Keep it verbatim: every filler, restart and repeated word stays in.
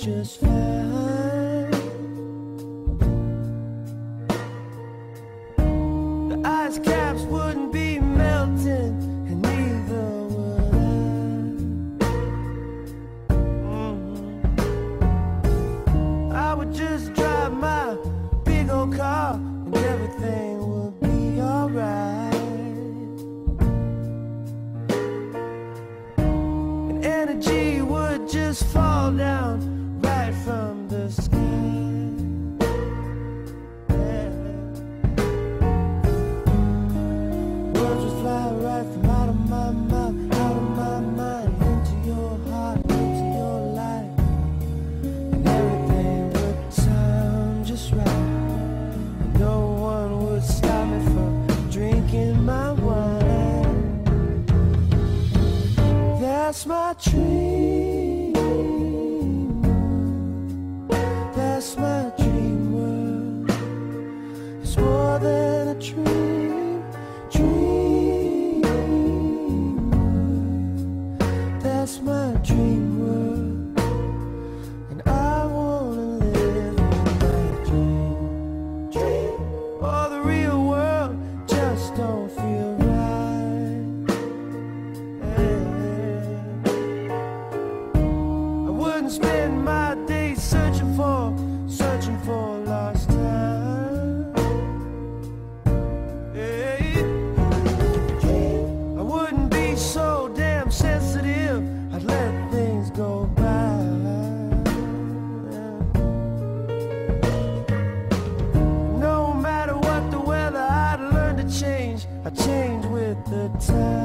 just fine. The ice caps wouldn't be melting, and neither would I. Mm-hmm. I would just drive my big old car, and everything would be alright. And energy would just fall down right from the sky. Yeah. Words would fly right from out of my mouth, out of my mind, into your heart, into your life. And everything would sound just right. No one would stop me from drinking my wine. That's my dream. That's my dream world. It's more than a dream. Dream. That's my dream world. And I wanna live in my dream. Dream. Oh, the real world just don't feel right. Yeah. I wouldn't spend my days searching for, searching for lost time. Yeah. I wouldn't be so damn sensitive, I'd let things go by. No matter what the weather, I'd learn to change. I change with the time.